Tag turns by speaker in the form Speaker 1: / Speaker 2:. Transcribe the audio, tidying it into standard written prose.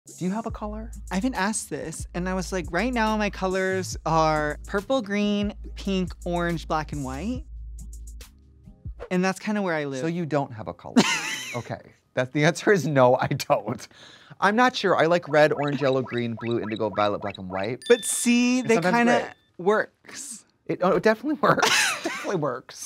Speaker 1: Do you have a color?
Speaker 2: I've been asked this, and I was like, right now my colors are purple, green, pink, orange, black, and white. And that's kind of where I live.
Speaker 1: So you don't have a color. Okay. The answer is no, I don't. I'm not sure. I like red, orange, yellow, green, blue, indigo, violet, black, and white.
Speaker 2: But see, they
Speaker 1: sometimes
Speaker 2: kind of
Speaker 1: gray.
Speaker 2: works.
Speaker 1: It definitely works. It definitely works.